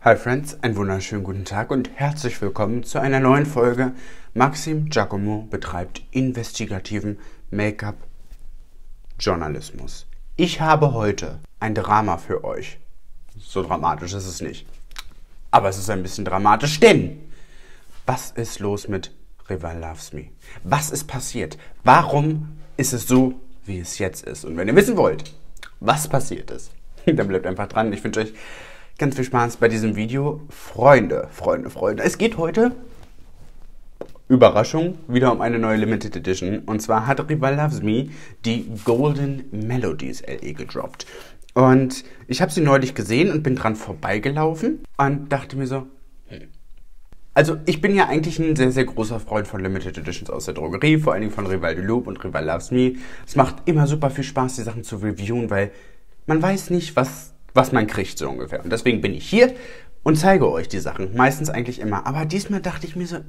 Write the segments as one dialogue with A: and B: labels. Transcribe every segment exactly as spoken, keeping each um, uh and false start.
A: Hi Friends, einen wunderschönen guten Tag und herzlich willkommen zu einer neuen Folge. Maxim Giacomo betreibt investigativen Make-up-Journalismus. Ich habe heute ein Drama für euch. So dramatisch ist es nicht. Aber es ist ein bisschen dramatisch, denn was ist los mit Rival Loves Me? Was ist passiert? Warum ist es so, wie es jetzt ist? Und wenn ihr wissen wollt, was passiert ist, dann bleibt einfach dran. Ich wünsche euch ganz viel Spaß bei diesem Video. Freunde, Freunde, Freunde. Es geht heute, Überraschung, wieder um eine neue Limited Edition. Und zwar hat Rival Loves Me die Golden Melodies L E gedroppt. Und ich habe sie neulich gesehen und bin dran vorbeigelaufen und dachte mir so, hm. Also ich bin ja eigentlich ein sehr, sehr großer Freund von Limited Editions aus der Drogerie, vor allen Dingen von Rival de Loop und Rival Loves Me. Es macht immer super viel Spaß, die Sachen zu reviewen, weil man weiß nicht, was was man kriegt, so ungefähr. Und deswegen bin ich hier und zeige euch die Sachen. Meistens eigentlich immer. Aber diesmal dachte ich mir so,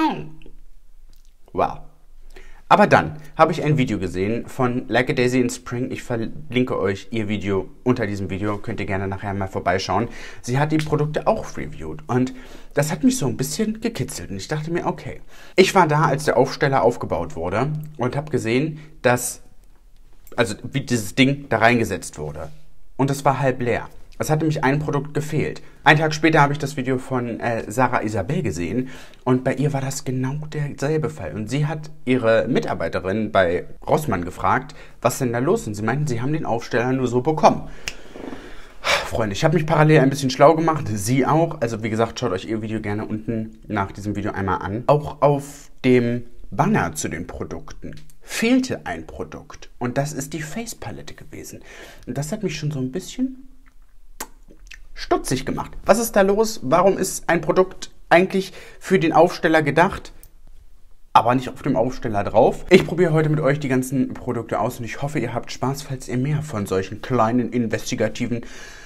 A: wow. Aber dann habe ich ein Video gesehen von Like a Daisy in Spring. Ich verlinke euch ihr Video unter diesem Video. Könnt ihr gerne nachher mal vorbeischauen. Sie hat die Produkte auch reviewed. Und das hat mich so ein bisschen gekitzelt. Und ich dachte mir, okay. Ich war da, als der Aufsteller aufgebaut wurde und habe gesehen, dass, also wie dieses Ding da reingesetzt wurde. Und es war halb leer. Es hatte mich ein Produkt gefehlt. Einen Tag später habe ich das Video von äh, Sarah Isabel gesehen und bei ihr war das genau derselbe Fall. Und sie hat ihre Mitarbeiterin bei Rossmann gefragt, was denn da los ist. Und sie meinten, sie haben den Aufsteller nur so bekommen. Freunde, ich habe mich parallel ein bisschen schlau gemacht, sie auch. Also wie gesagt, schaut euch ihr Video gerne unten nach diesem Video einmal an. Auch auf dem Banner zu den Produkten fehlte ein Produkt und das ist die Face Palette gewesen. Und das hat mich schon so ein bisschen stutzig gemacht. Was ist da los? Warum ist ein Produkt eigentlich für den Aufsteller gedacht, aber nicht auf dem Aufsteller drauf? Ich probiere heute mit euch die ganzen Produkte aus und ich hoffe, ihr habt Spaß. Falls ihr mehr von solchen kleinen, investigativen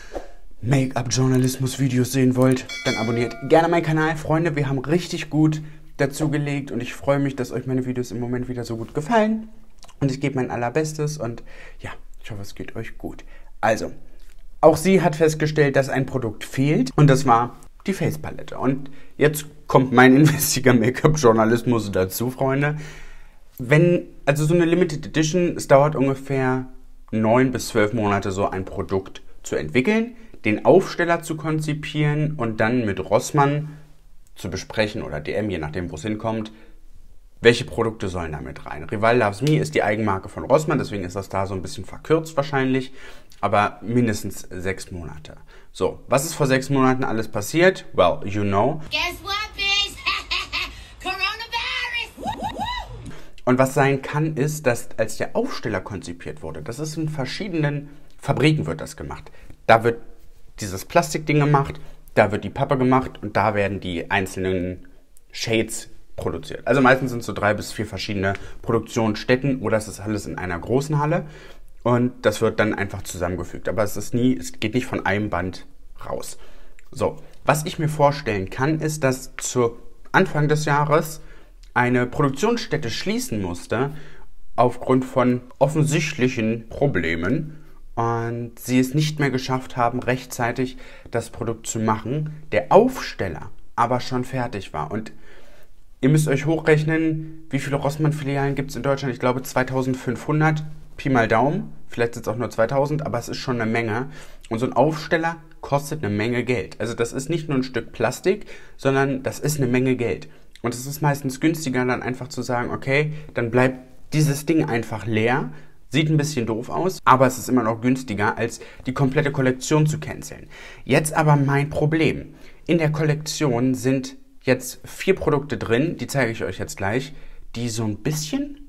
A: Make-up-Journalismus-Videos sehen wollt, dann abonniert gerne meinen Kanal. Freunde, wir haben richtig gut dazu gelegt und ich freue mich, dass euch meine Videos im Moment wieder so gut gefallen und ich gebe mein allerbestes und ja, ich hoffe, es geht euch gut. Also, auch sie hat festgestellt, dass ein Produkt fehlt und das war die Face Palette. Und jetzt kommt mein investiger Make-up-Journalismus dazu, Freunde. Wenn, also so eine Limited Edition, es dauert ungefähr neun bis zwölf Monate, so ein Produkt zu entwickeln, den Aufsteller zu konzipieren und dann mit Rossmann zu besprechen oder D M, je nachdem, wo es hinkommt, welche Produkte sollen da mit rein. Rival Loves Me ist die Eigenmarke von Rossmann, deswegen ist das da so ein bisschen verkürzt wahrscheinlich, aber mindestens sechs Monate. So, was ist vor sechs Monaten alles passiert? Well, you know.
B: Guess what, bitch? Coronavirus!
A: Und was sein kann, ist, dass als der Aufsteller konzipiert wurde, das ist in verschiedenen Fabriken wird das gemacht. Da wird dieses Plastikding gemacht, da wird die Pappe gemacht und da werden die einzelnen Shades produziert. Also meistens sind es so drei bis vier verschiedene Produktionsstätten oder es ist alles in einer großen Halle und das wird dann einfach zusammengefügt. Aber es ist nie, es geht nicht von einem Band raus. So, was ich mir vorstellen kann, ist, dass zu Anfang des Jahres eine Produktionsstätte schließen musste aufgrund von offensichtlichen Problemen. Und sie es nicht mehr geschafft haben, rechtzeitig das Produkt zu machen. Der Aufsteller aber schon fertig war. Und ihr müsst euch hochrechnen, wie viele Rossmann-Filialen gibt es in Deutschland? Ich glaube zweitausendfünfhundert, Pi mal Daumen. Vielleicht sind es auch nur zweitausend, aber es ist schon eine Menge. Und so ein Aufsteller kostet eine Menge Geld. Also das ist nicht nur ein Stück Plastik, sondern das ist eine Menge Geld. Und es ist meistens günstiger, dann einfach zu sagen, okay, dann bleibt dieses Ding einfach leer. Sieht ein bisschen doof aus, aber es ist immer noch günstiger, als die komplette Kollektion zu canceln. Jetzt aber mein Problem. In der Kollektion sind jetzt vier Produkte drin, die zeige ich euch jetzt gleich, die so ein bisschen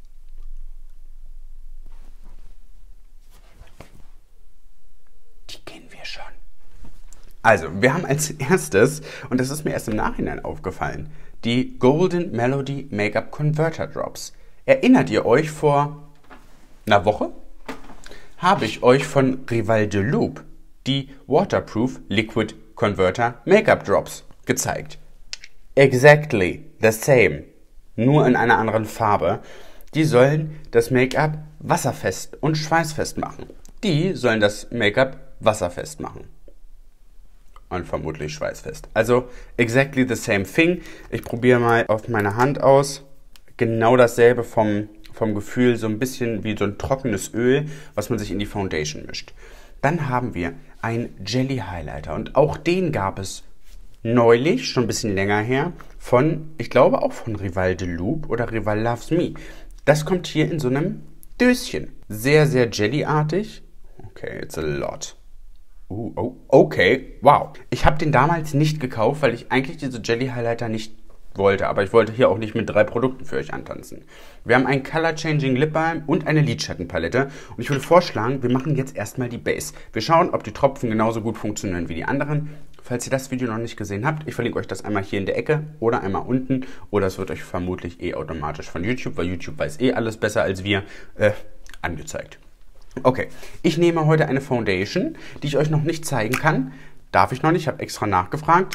A: die kennen wir schon. Also, wir haben als erstes, und das ist mir erst im Nachhinein aufgefallen, die Golden Melody Make-up Converter Drops. Erinnert ihr euch vor einer Woche habe ich euch von Rival de Loop die Waterproof Liquid Converter Make-up Drops gezeigt. Exactly the same, nur in einer anderen Farbe. Die sollen das Make-up wasserfest und schweißfest machen. Die sollen das Make-up wasserfest machen. und vermutlich schweißfest. Also exactly the same thing. Ich probiere mal auf meine Hand aus. Genau dasselbe vom, vom Gefühl, so ein bisschen wie so ein trockenes Öl, was man sich in die Foundation mischt. Dann haben wir einen Jelly Highlighter und auch den gab es neulich, schon ein bisschen länger her, von, ich glaube auch von Rival de Loop oder Rival Loves Me. Das kommt hier in so einem Döschen. Sehr, sehr jellyartig. Okay, it's a lot. Uh, oh, okay, wow. Ich habe den damals nicht gekauft, weil ich eigentlich diese Jelly Highlighter nicht wollte. Aber ich wollte hier auch nicht mit drei Produkten für euch antanzen. Wir haben einen Color Changing Lip Balm und eine Lidschattenpalette. Und ich würde vorschlagen, wir machen jetzt erstmal die Base. Wir schauen, ob die Tropfen genauso gut funktionieren wie die anderen. Falls ihr das Video noch nicht gesehen habt, ich verlinke euch das einmal hier in der Ecke oder einmal unten. Oder es wird euch vermutlich eh automatisch von YouTube, weil YouTube weiß eh alles besser als wir, äh, angezeigt. Okay, ich nehme heute eine Foundation, die ich euch noch nicht zeigen kann. Darf ich noch nicht, ich habe extra nachgefragt.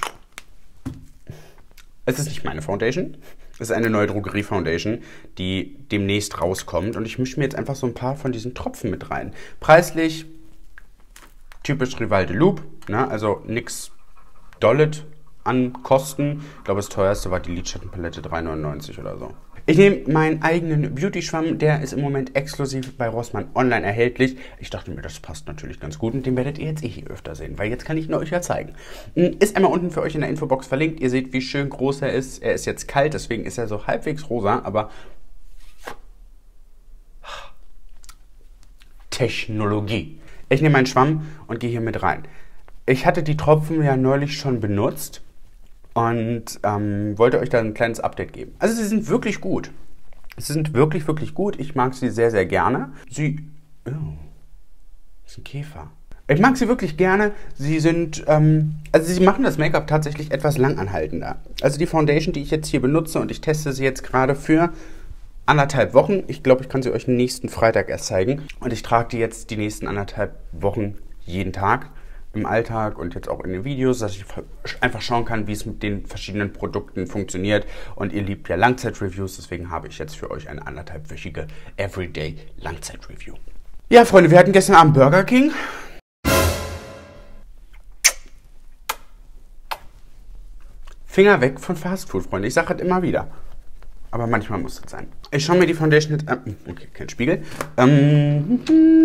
A: Es ist nicht meine Foundation, es ist eine neue Drogerie-Foundation, die demnächst rauskommt. Und ich mische mir jetzt einfach so ein paar von diesen Tropfen mit rein. Preislich, typisch Rival de Loop, ne? Also nix Dollet an Kosten. Ich glaube, das teuerste war die Lidschattenpalette drei neunundneunzig oder so. Ich nehme meinen eigenen Beauty-Schwamm, der ist im Moment exklusiv bei Rossmann online erhältlich. Ich dachte mir, das passt natürlich ganz gut und den werdet ihr jetzt eh hier öfter sehen, weil jetzt kann ich ihn euch ja zeigen. Ist einmal unten für euch in der Infobox verlinkt. Ihr seht, wie schön groß er ist. Er ist jetzt kalt, deswegen ist er so halbwegs rosa, aber Technologie. Ich nehme meinen Schwamm und gehe hier mit rein. Ich hatte die Tropfen ja neulich schon benutzt. Und ähm, wollte euch da ein kleines Update geben. Also sie sind wirklich gut. Sie sind wirklich, wirklich gut. Ich mag sie sehr, sehr gerne. Sie... Oh, das ist ein Käfer. Ich mag sie wirklich gerne. Sie sind... Ähm, also sie machen das Make-up tatsächlich etwas langanhaltender. Also die Foundation, die ich jetzt hier benutze und ich teste sie jetzt gerade für anderthalb Wochen. Ich glaube, ich kann sie euch nächsten Freitag erst zeigen. Und ich trage die jetzt die nächsten anderthalb Wochen jeden Tag im Alltag und jetzt auch in den Videos, dass ich einfach schauen kann, wie es mit den verschiedenen Produkten funktioniert. Und ihr liebt ja Langzeit-Reviews, deswegen habe ich jetzt für euch eine anderthalbwöchige Everyday Langzeit-Review. Ja, Freunde, wir hatten gestern Abend Burger King. Finger weg von Fastfood, Freunde. Ich sage das immer wieder. Aber manchmal muss das sein. Ich schaue mir die Foundation jetzt an. Okay, kein Spiegel. Ähm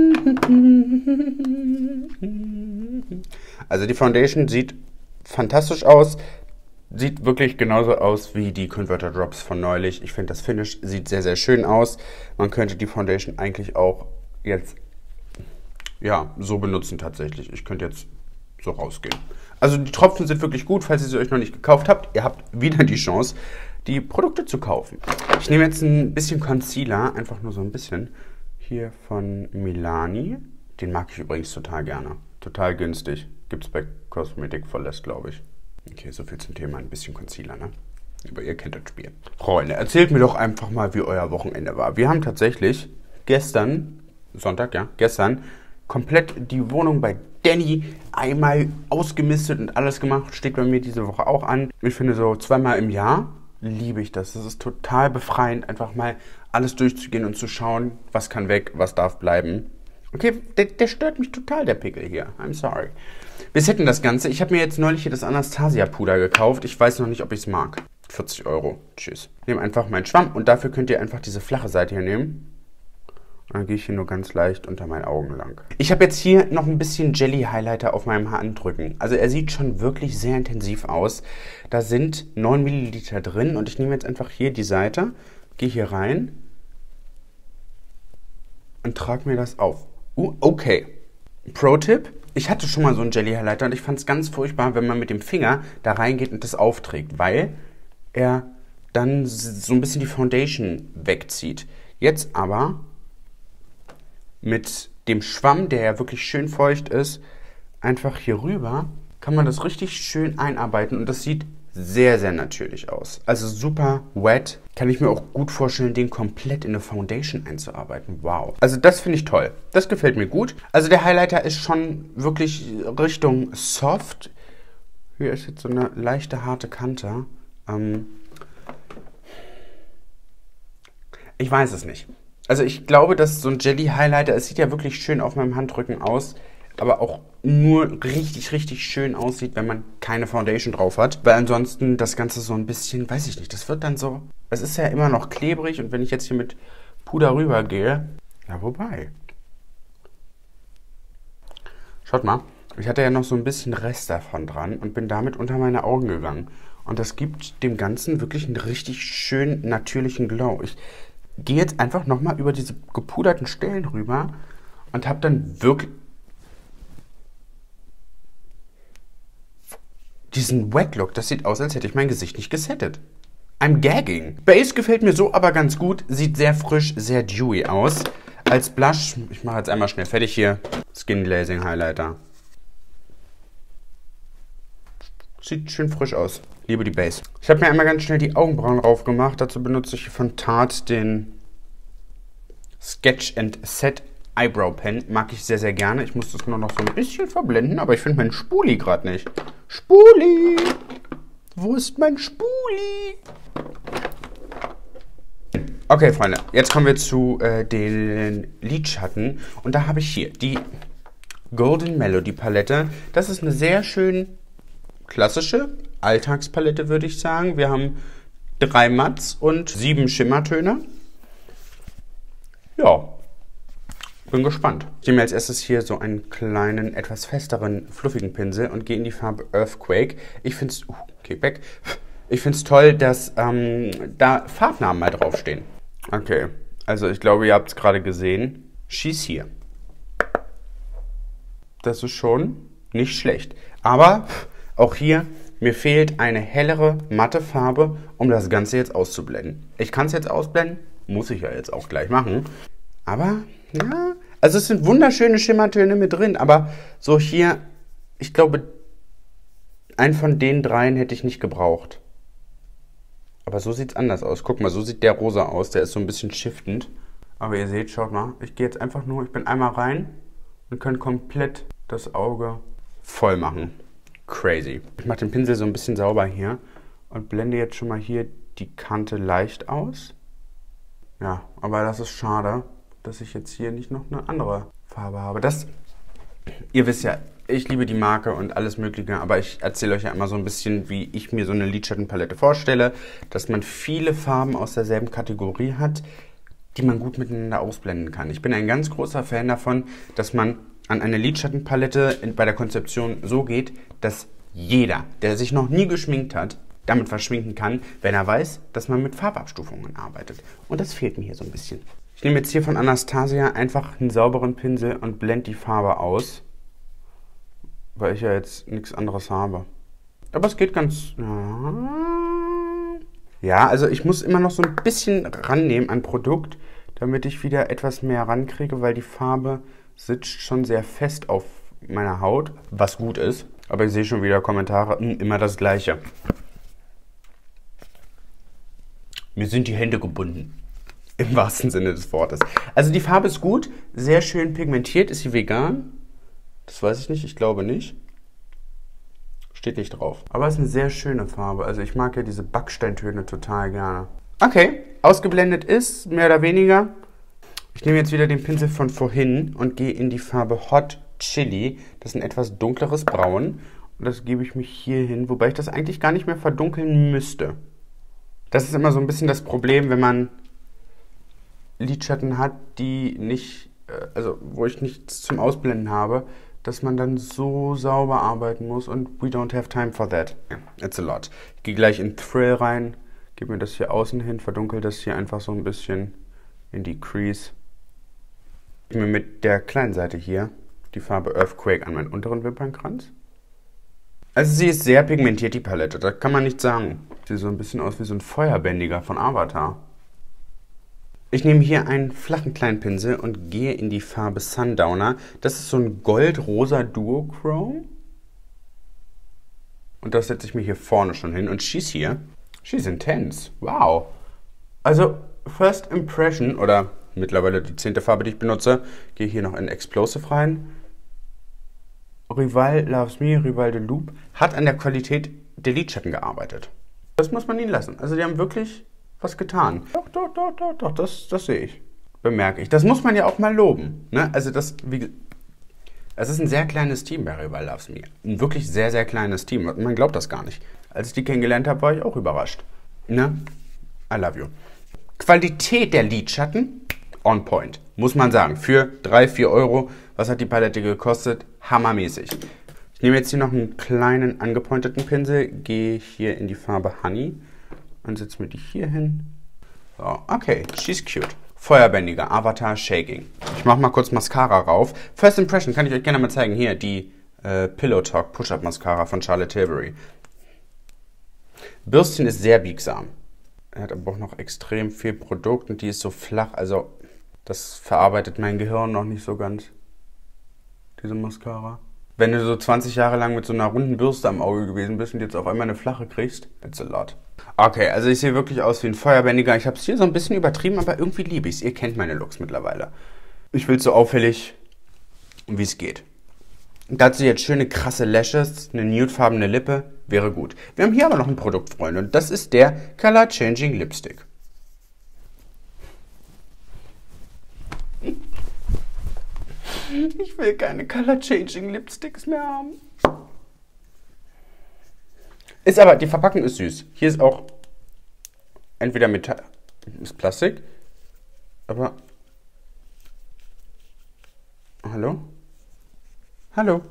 A: also die Foundation sieht fantastisch aus. Sieht wirklich genauso aus wie die Converter Drops von neulich. Ich finde, das Finish sieht sehr, sehr schön aus. Man könnte die Foundation eigentlich auch jetzt ja, so benutzen tatsächlich. Ich könnte jetzt so rausgehen. Also die Tropfen sind wirklich gut. Falls ihr sie euch noch nicht gekauft habt, ihr habt wieder die Chance, die Produkte zu kaufen. Ich nehme jetzt ein bisschen Concealer, einfach nur so ein bisschen, hier von Milani. Den mag ich übrigens total gerne. Total günstig. Gibt es bei Cosmetic for Less, glaube ich. Okay, so viel zum Thema ein bisschen Concealer, ne? Aber ihr kennt das Spiel. Freunde, erzählt mir doch einfach mal, wie euer Wochenende war. Wir haben tatsächlich gestern, Sonntag, ja, gestern, komplett die Wohnung bei Danny einmal ausgemistet und alles gemacht. Steht bei mir diese Woche auch an. Ich finde, so zweimal im Jahr liebe ich das. Das ist total befreiend, einfach mal alles durchzugehen und zu schauen, was kann weg, was darf bleiben. Okay, der, der stört mich total, der Pickel hier. I'm sorry. Wir setten das Ganze. Ich habe mir jetzt neulich hier das Anastasia-Puder gekauft. Ich weiß noch nicht, ob ich es mag. vierzig Euro. Tschüss. Ich nehme einfach meinen Schwamm und dafür könnt ihr einfach diese flache Seite hier nehmen. Und dann gehe ich hier nur ganz leicht unter meinen Augen lang. Ich habe jetzt hier noch ein bisschen Jelly-Highlighter auf meinem Handrücken. Also er sieht schon wirklich sehr intensiv aus. Da sind neun Milliliter drin und ich nehme jetzt einfach hier die Seite, gehe hier rein und trage mir das auf. Uh, okay. Pro-Tipp. Ich hatte schon mal so einen Jelly-Highlighter und ich fand es ganz furchtbar, wenn man mit dem Finger da reingeht und das aufträgt, weil er dann so ein bisschen die Foundation wegzieht. Jetzt aber mit dem Schwamm, der ja wirklich schön feucht ist, einfach hier rüber, kann man das richtig schön einarbeiten und das sieht sehr, sehr natürlich aus. Also super wet. Kann ich mir auch gut vorstellen, den komplett in eine Foundation einzuarbeiten. Wow. Also das finde ich toll. Das gefällt mir gut. Also der Highlighter ist schon wirklich Richtung soft. Hier ist jetzt so eine leichte, harte Kante. Ähm ich weiß es nicht. Also ich glaube, dass so ein Jelly-Highlighter, es sieht ja wirklich schön auf meinem Handrücken aus. aber auch nur richtig, richtig schön aussieht, wenn man keine Foundation drauf hat. Weil ansonsten das Ganze so ein bisschen, weiß ich nicht, das wird dann so, es ist ja immer noch klebrig und wenn ich jetzt hier mit Puder rüber gehe, ja wobei. Schaut mal, ich hatte ja noch so ein bisschen Rest davon dran und bin damit unter meine Augen gegangen. Und das gibt dem Ganzen wirklich einen richtig schönen, natürlichen Glow. Ich gehe jetzt einfach nochmal über diese gepuderten Stellen rüber und habe dann wirklich diesen Wet Look. Das sieht aus, als hätte ich mein Gesicht nicht gesettet. I'm gagging. Base gefällt mir so aber ganz gut. Sieht sehr frisch, sehr dewy aus. Als Blush, ich mache jetzt einmal schnell fertig hier, Skin Glazing Highlighter. Sieht schön frisch aus. Liebe die Base. Ich habe mir einmal ganz schnell die Augenbrauen drauf gemacht. Dazu benutze ich von Tarte den Sketch and Set Eyebrow Pen. Mag ich sehr, sehr gerne. Ich muss das nur noch so ein bisschen verblenden, aber ich finde meinen Spuli gerade nicht. Spuli! Wo ist mein Spuli? Okay, Freunde, jetzt kommen wir zu äh, den Lidschatten. Und da habe ich hier die Golden Melody Palette. Das ist eine sehr schön klassische Alltagspalette, würde ich sagen. Wir haben drei Matts und sieben Schimmertöne. Ja, bin gespannt. Ich nehme als erstes hier so einen kleinen, etwas festeren, fluffigen Pinsel und gehe in die Farbe Earthquake. Ich finde es, uh, okay, weg. Ich finde es toll, dass ähm, da Farbnamen mal draufstehen. Okay, also ich glaube, ihr habt es gerade gesehen. She's here. Das ist schon nicht schlecht. Aber auch hier, mir fehlt eine hellere, matte Farbe, um das Ganze jetzt auszublenden. Ich kann es jetzt ausblenden, muss ich ja jetzt auch gleich machen. Aber, ja, also es sind wunderschöne Schimmertöne mit drin, aber so hier, ich glaube, einen von den dreien hätte ich nicht gebraucht. Aber so sieht es anders aus. Guck mal, so sieht der rosa aus, der ist so ein bisschen shiftend. Aber ihr seht, schaut mal, ich gehe jetzt einfach nur, ich bin einmal rein und kann komplett das Auge voll machen. Crazy. Ich mache den Pinsel so ein bisschen sauber hier und blende jetzt schon mal hier die Kante leicht aus. Ja, aber das ist schade, dass ich jetzt hier nicht noch eine andere Farbe habe. Das, ihr wisst ja, ich liebe die Marke und alles Mögliche, aber ich erzähle euch ja immer so ein bisschen, wie ich mir so eine Lidschattenpalette vorstelle, dass man viele Farben aus derselben Kategorie hat, die man gut miteinander ausblenden kann. Ich bin ein ganz großer Fan davon, dass man an eine Lidschattenpalette bei der Konzeption so geht, dass jeder, der sich noch nie geschminkt hat, damit verschminken kann, wenn er weiß, dass man mit Farbabstufungen arbeitet. Und das fehlt mir hier so ein bisschen. Ich nehme jetzt hier von Anastasia einfach einen sauberen Pinsel und blende die Farbe aus, weil ich ja jetzt nichts anderes habe. Aber es geht ganz... Ja, also ich muss immer noch so ein bisschen rannehmen an Produkt, damit ich wieder etwas mehr rankriege, weil die Farbe sitzt schon sehr fest auf meiner Haut, was gut ist. Aber ich sehe schon wieder Kommentare, immer das Gleiche. Mir sind die Hände gebunden. Im wahrsten Sinne des Wortes. Also die Farbe ist gut, sehr schön pigmentiert. Ist sie vegan? Das weiß ich nicht, ich glaube nicht. Steht nicht drauf. Aber es ist eine sehr schöne Farbe. Also ich mag ja diese Backsteintöne total gerne. Okay, ausgeblendet ist, mehr oder weniger. Ich nehme jetzt wieder den Pinsel von vorhin und gehe in die Farbe Hot Chili. Das ist ein etwas dunkleres Braun. Und das gebe ich mich hier hin, wobei ich das eigentlich gar nicht mehr verdunkeln müsste. Das ist immer so ein bisschen das Problem, wenn man Lidschatten hat, die nicht, also wo ich nichts zum Ausblenden habe, dass man dann so sauber arbeiten muss und we don't have time for that. It's a lot. Ich gehe gleich in Thrill rein, gebe mir das hier außen hin, verdunkel das hier einfach so ein bisschen in die Crease. Ich nehme mit der kleinen Seite hier die Farbe Earthquake an meinen unteren Wimpernkranz. Also sie ist sehr pigmentiert, die Palette, da kann man nichts sagen. Sieht so ein bisschen aus wie so ein Feuerbändiger von Avatar. Ich nehme hier einen flachen kleinen Pinsel und gehe in die Farbe Sundowner. Das ist so ein gold-rosa Duochrome. Und das setze ich mir hier vorne schon hin. Und she's here. She's intense. Wow. Also, First Impression, oder mittlerweile die zehnte Farbe, die ich benutze, gehe hier noch in Explosive rein. Rival Loves Me, Rival de Loop, hat an der Qualität der Lidschatten gearbeitet. Das muss man ihnen lassen. Also die haben wirklich was getan. Doch, doch, doch, doch, doch, das, das sehe ich. Bemerke ich. Das muss man ja auch mal loben. Ne? Also das, wie, Es ist ein sehr kleines Team bei Real Loves Me. Ein wirklich sehr, sehr kleines Team. Man glaubt das gar nicht. Als ich die kennengelernt habe, war ich auch überrascht. Ne? I love you. Qualität der Lidschatten, on point. Muss man sagen. Für drei, vier Euro. Was hat die Palette gekostet? Hammermäßig. Ich nehme jetzt hier noch einen kleinen angepointeten Pinsel. Gehe hier in die Farbe Honey. Und setze mir die hier hin. So, okay. She's cute. Feuerbändiger, Avatar, Shaking. Ich mache mal kurz Mascara rauf. First Impression kann ich euch gerne mal zeigen. Hier, die äh, Pillow Talk Push-Up Mascara von Charlotte Tilbury. Bürstchen ist sehr biegsam. Er hat aber auch noch extrem viel Produkt und die ist so flach. Also, das verarbeitet mein Gehirn noch nicht so ganz. Diese Mascara. Wenn du so zwanzig Jahre lang mit so einer runden Bürste am Auge gewesen bist und jetzt auf einmal eine flache kriegst, it's a lot. Okay, also ich sehe wirklich aus wie ein Feuerbändiger. Ich habe es hier so ein bisschen übertrieben, aber irgendwie liebe ich es. Ihr kennt meine Looks mittlerweile. Ich will es so auffällig, wie es geht. Dazu jetzt schöne krasse Lashes, eine nudefarbene Lippe, wäre gut. Wir haben hier aber noch ein Produkt, Freunde, und das ist der Color Changing Lipstick. Ich will keine Color Changing Lipsticks mehr haben. Ist aber, die Verpackung ist süß. Hier ist auch entweder Metall, ist Plastik, aber... Hallo? Hallo?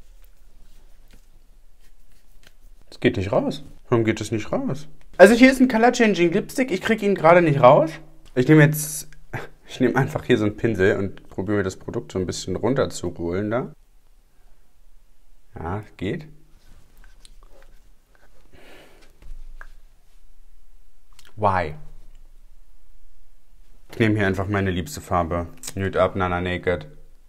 A: Es geht nicht raus. Warum geht es nicht raus? Also hier ist ein Color Changing Lipstick. Ich kriege ihn gerade nicht raus. Ich nehme jetzt... Ich nehme einfach hier so einen Pinsel und probiere mir das Produkt so ein bisschen runter zu holen da. Ja, geht. Why? Ich nehme hier einfach meine liebste Farbe. Nude Up, Nana Naked.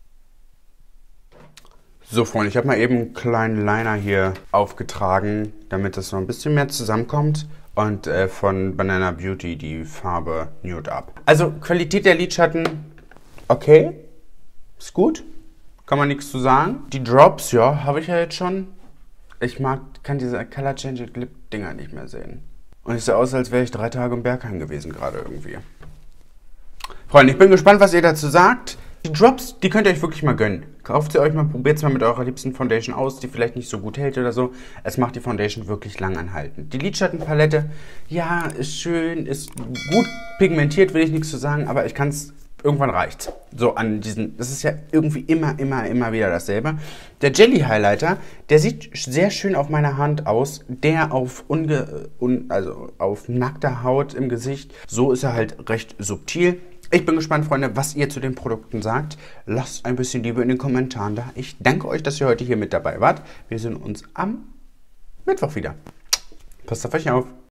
A: So, Freunde, ich habe mal eben einen kleinen Liner hier aufgetragen, damit das so ein bisschen mehr zusammenkommt. Und äh, von Banana Beauty die Farbe Nude Up. Also Qualität der Lidschatten, okay, ist gut, kann man nichts zu sagen. Die Drops, ja, habe ich ja jetzt schon. Ich mag, kann diese Color Changing Lip Dinger nicht mehr sehen. Und es sieht aus, als wäre ich drei Tage im Bergheim gewesen gerade irgendwie. Freunde, ich bin gespannt, was ihr dazu sagt. Die Drops, die könnt ihr euch wirklich mal gönnen. Kauft sie euch mal, probiert es mal mit eurer liebsten Foundation aus, die vielleicht nicht so gut hält oder so. Es macht die Foundation wirklich lang anhaltend. Die Lidschattenpalette, ja, ist schön, ist gut pigmentiert, will ich nichts zu sagen, aber ich kann es, irgendwann reicht's. So an diesen, das ist ja irgendwie immer, immer, immer wieder dasselbe. Der Jelly Highlighter, der sieht sehr schön auf meiner Hand aus. Der auf, unge, un, also auf nackter Haut im Gesicht, so ist er halt recht subtil. Ich bin gespannt, Freunde, was ihr zu den Produkten sagt. Lasst ein bisschen Liebe in den Kommentaren da. Ich danke euch, dass ihr heute hier mit dabei wart. Wir sehen uns am Mittwoch wieder. Passt auf euch auf.